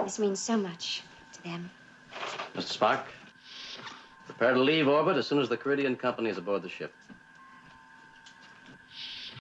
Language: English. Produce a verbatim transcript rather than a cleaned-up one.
This means so much to them. Mister Spock, prepare to leave orbit as soon as the Karidian company is aboard the ship.